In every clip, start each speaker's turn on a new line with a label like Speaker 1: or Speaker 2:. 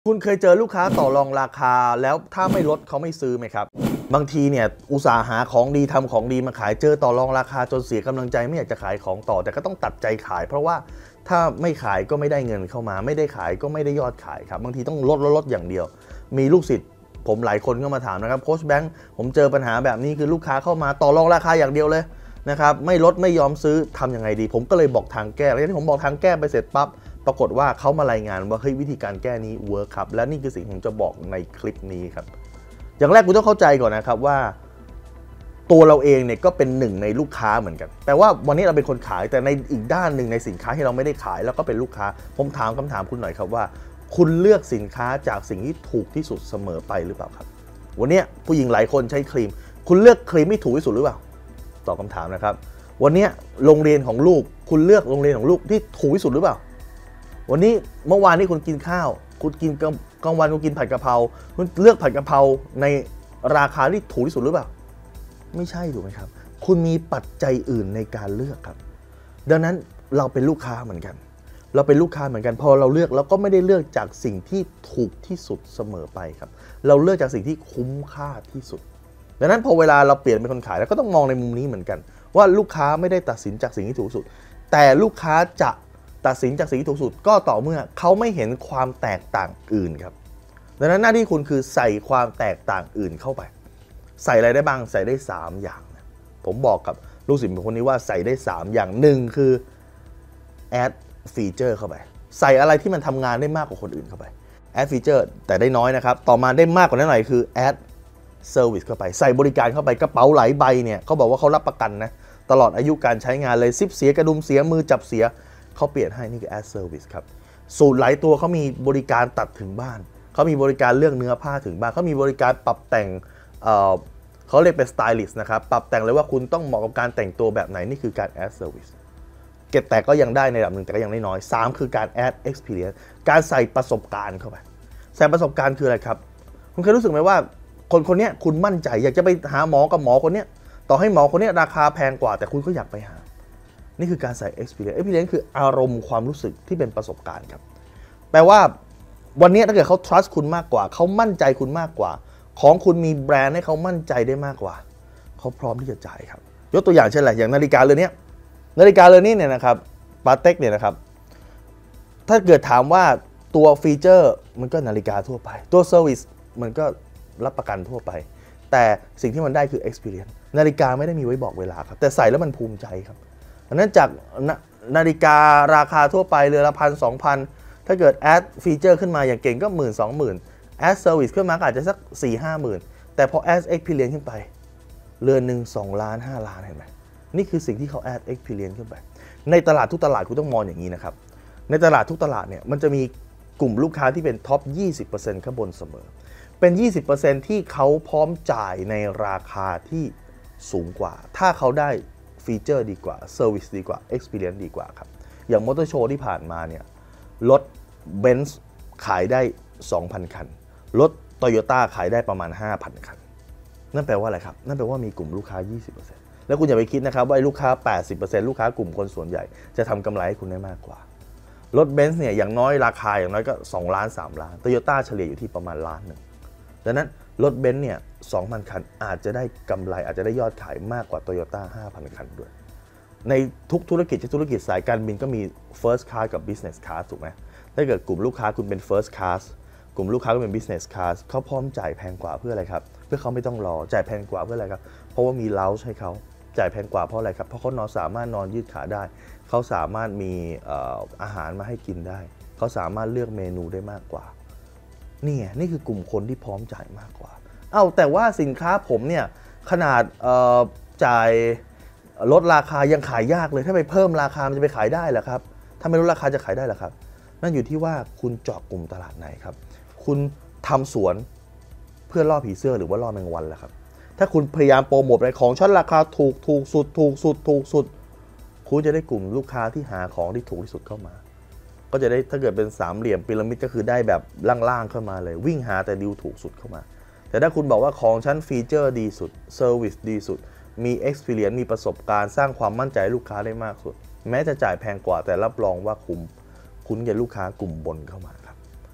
Speaker 1: คุณเคยเจอลูกค้าต่อรองราคาแล้วถ้าไม่ลดเขาไม่ซื้อไหมครับบางทีเนี่ยอุตสาหาของดีทำของดีมาขายเจอต่อรองราคาจนเสียกำลังใจไม่อยากจะขายของต่อแต่ก็ต้องตัดใจขายเพราะว่าถ้าไม่ขายก็ไม่ได้เงินเข้ามาไม่ได้ขายก็ไม่ได้ยอดขายครับบางทีต้องลดอย่างเดียวมีลูกศิษย์ผมหลายคนก็มาถามนะครับโค้ชแบงค์ผมเจอปัญหาแบบนี้คือลูกค้าเข้ามาต่อรองราคาอย่างเดียวเลยนะครับไม่ลดไม่ยอมซื้อทำยังไงดีผมก็เลยบอกทางแก้แล้วที่ผมบอกทางแก้ไปเสร็จปั๊บปรากฏว่าเขามารายงานว่าเฮ้ยวิธีการแก้นี้เวิร์คครับและนี่คือสิ่งที่ผมจะบอกในคลิปนี้ครับอย่างแรกคุณต้องเข้าใจก่อนนะครับว่าตัวเราเองเนี่ยก็เป็นหนึ่งในลูกค้าเหมือนกันแปลว่าวันนี้เราเป็นคนขายแต่ในอีกด้านหนึ่งในสินค้าที่เราไม่ได้ขายแล้วก็เป็นลูกค้าผมถามคำถามคุณหน่อยครับว่าคุณเลือกสินค้าจากสิ่งที่ถูกที่สุดเสมอไปหรือเปล่าครับวันนี้ผู้หญิงหลายคนใช้ครีมคุณเลือกครีมที่ถูกที่สุดหรือเปล่าตอบคำถามนะครับวันนี้โรงเรียนของลูกคุณเลือกโรงเรียนของลูกที่ถูกที่สุดหรือเปล่าวันนี้เมื่อวานนี้คุณกินข้าวคุณกินกลางวันคุณกินผัดกะเพราคุณเลือกผัดกะเพราในราคาที่ถูกที่สุดหรือเปล่าไม่ใช่ถูกไหมครับคุณมีปัจจัยอื่นในการเลือกครับดังนั้นเราเป็นลูกค้าเหมือนกันเราเป็นลูกค้าเหมือนกันพอเราเลือกเราก็ไม่ได้เลือกจากสิ่งที่ถูกที่สุดเสมอไปครับเราเลือกจากสิ่งที่คุ้มค่าที่สุดดังนั้นพอเวลาเราเปลี่ยนเป็นคนขายเราก็ต้องมองในมุมนี้เหมือนกันว่าลูกค้าไม่ได้ตัดสินจากสิ่งที่ถูกสุดแต่ลูกค้าจะตัดสินจากสิ่งที่ถูกสุดก็ต่อเมื่อเขาไม่เห็นความแตกต่างอื่นครับดังนั้นหน้าที่คุณคือใส่ความแตกต่างอื่นเข้าไปใส่อะไรได้บ้างใส่ได้3อย่างผมบอกกับลูกศิษย์คนนี้ว่าใส่ได้3อย่างหนึ่งคือแอดฟีเจอร์เข้าไปใส่อะไรที่มันทำงานได้มากกว่าคนอื่นเข้าไปแอดฟีเจอร์แต่ได้น้อยนะครับต่อมาได้มากกว่านั้นหน่อยคือแอดเซอร์วิสเข้าไปใส่บริการเข้าไปกระเป๋าหลายใบเนี่ยเขาบอกว่าเขารับประกันนะตลอดอายุการใช้งานเลยซิปเสียกระดุมเสียมือจับเสียเขาเปลี่ยนให้นี่คือ Ad Service ครับสูตรหลายตัวเขามีบริการตัดถึงบ้านเขามีบริการเรื่องเนื้อผ้าถึงบ้านเขามีบริการปรับแต่งเขาเรียกเป็นสไตลิสต์นะครับปรับแต่งเลยว่าคุณต้องเหมาะกับการแต่งตัวแบบไหนนี่คือการ Ad Service เก็บแต่ก็ยังได้ในระดับหนึ่งแต่ก็ยังได้น้อย3คือการ Ad Experience การใส่ประสบการณ์เข้าไปใส่ประสบการณ์คืออะไรครับคุณเคยรู้สึกไหมว่าคนนี้คุณมั่นใจอยากจะไปหาหมอกับหมอคนนี้ต่อให้หมอคนนี้ราคาแพงกว่าแต่คุณก็อยากไปหานี่คือการใส่ experience คืออารมณ์ความรู้สึกที่เป็นประสบการณ์ครับแปลว่าวันนี้ถ้าเกิดเขา trust คุณมากกว่าเขามั่นใจคุณมากกว่าของคุณมีแบรนด์ให้เขามั่นใจได้มากกว่าเขาพร้อมที่จะจ่ายครับยกตัวอย่างเช่นอะไรอย่างนาฬิกาเรือนนี้เนี่ยนะครับปาเต็กเนี่ยนะครับถ้าเกิดถามว่าตัวฟีเจอร์มันก็นาฬิกาทั่วไปตัวเซอร์วิสมันก็รับประกันทั่วไปแต่สิ่งที่มันได้คือ experience นาฬิกาไม่ได้มีไว้บอกเวลาครับแต่ใส่แล้วมันภูมิใจครับดังนั้นจากนาฬิการาคาทั่วไปเรือนละ1,000-2,000ถ้าเกิดแอดฟีเจอร์ขึ้นมาอย่างเก่งก็10,000-20,000แอดเซอร์วิสขึ้นมาอาจจะสัก4-50,000แต่พอแอด experience ขึ้นไปเรือนหนึ่ง2 ล้าน5 ล้านเห็นไหมนี่คือสิ่งที่เขาแอด experience ขึ้นไปในตลาดทุกตลาดคุณต้องมองอย่างนี้นะครับในตลาดทุกตลาดเนี่ยมันจะมีกลุ่มลูกค้าที่เป็นท็อป 20% ข้างบนเสมอเป็น 20% ที่เขาพร้อมจ่ายในราคาที่สูงกว่าถ้าเขาได้ฟีเจอร์ดีกว่าเซอร์วิสดีกว่า Experience ดีกว่าครับอย่างมอเตอร์โชว์ที่ผ่านมาเนี่ยรถ Benz ขายได้ 2,000 คันรถ Toyota ขายได้ประมาณ 5,000 คันนั่นแปลว่าอะไรครับนั่นแปลว่ามีกลุ่มลูกค้า 20% แล้วคุณอย่าไปคิดนะครับว่าลูกค้า 80% ลูกค้ากลุ่มคนส่วนใหญ่จะทำกำไรให้คุณได้มากกว่ารถ Benz เนี่ยอย่างน้อยราคาอย่างน้อยก็2 ล้าน 3 ล้าน Toyota เฉลี่ยอยู่ที่ประมาณล้านหนึ่งดังนั้นรถเบนซ์เนี่ย 2,000 คันอาจจะได้กำไรอาจจะได้ยอดขายมากกว่า Toyota 5,000 คันด้วยในทุกธุรกิจธุรกิจสายการบินก็มี First Class กับ Business Class ถูกไหมถ้าเกิดกลุ่มลูกค้าคุณเป็น First Class กลุ่มลูกค้าก็เป็น Business Class เขาพร้อมจ่ายแพงกว่าเพื่ออะไรครับเพื่อเขาไม่ต้องรอจ่ายแพงกว่าเพื่ออะไรครับเพราะว่ามี lounge ให้เขาจ่ายแพงกว่าเพราะอะไรครับเพราะเขาสามารถนอนยืดขาได้เขาสามารถมีอาหารมาให้กินได้เขาสามารถเลือกเมนูได้มากกว่านี่คือกลุ่มคนที่พร้อมจ่ายมากกว่าแต่ว่าสินค้าผมเนี่ยขนาดจ่ายลดราคายังขายยากเลยถ้าไปเพิ่มราคามันจะไปขายได้เหรอครับถ้าไม่ลดราคาจะขายได้เหรอครับนั่นอยู่ที่ว่าคุณเจาะกลุ่มตลาดไหนครับคุณทำสวนเพื่อล่อผีเสื้อหรือว่าล่อแมงวันล่ะครับถ้าคุณพยายามโปรโมทอะไรของชั้นราคาถูกสุดคุณจะได้กลุ่มลูกค้าที่หาของที่ถูกที่สุดเข้ามาก็จะได้ถ้าเกิดเป็นสามเหลี่ยมพีระมิดก็คือได้แบบล่างๆเข้ามาเลยวิ่งหาแต่ดีลถูกสุดเข้ามาแต่ถ้าคุณบอกว่าของชั้นฟีเจอร์ดีสุดเซอร์วิสดีสุดมี experience มีประสบการณ์สร้างความมั่นใจลูกค้าได้มากสุดแม้จะจ่ายแพงกว่าแต่รับรองว่าคุณจะลูกค้ากลุ่มบนเข้ามาครับ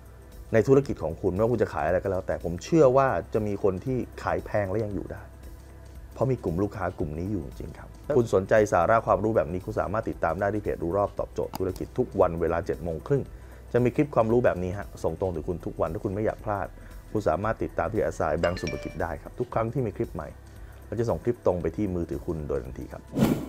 Speaker 1: ในธุรกิจของคุณไม่ว่าคุณจะขายอะไรก็แล้วแต่ผมเชื่อว่าจะมีคนที่ขายแพงและยังอยู่ได้เพราะมีกลุ่มลูกค้ากลุ่มนี้อยู่จริงๆครับถ้าคุณสนใจสาระความรู้แบบนี้คุณสามารถติดตามได้ที่เพจรู้รอบตอบโจทย์ธุรกิจทุกวันเวลา 7:30 น.จะมีคลิปความรู้แบบนี้ฮะส่งตรงถึงคุณทุกวันถ้าคุณไม่อยากพลาดคุณสามารถติดตามที่อาสายแบงก์สุภกิจได้ครับทุกครั้งที่มีคลิปใหม่เราจะส่งคลิปตรงไปที่มือถือคุณโดยทันทีครับ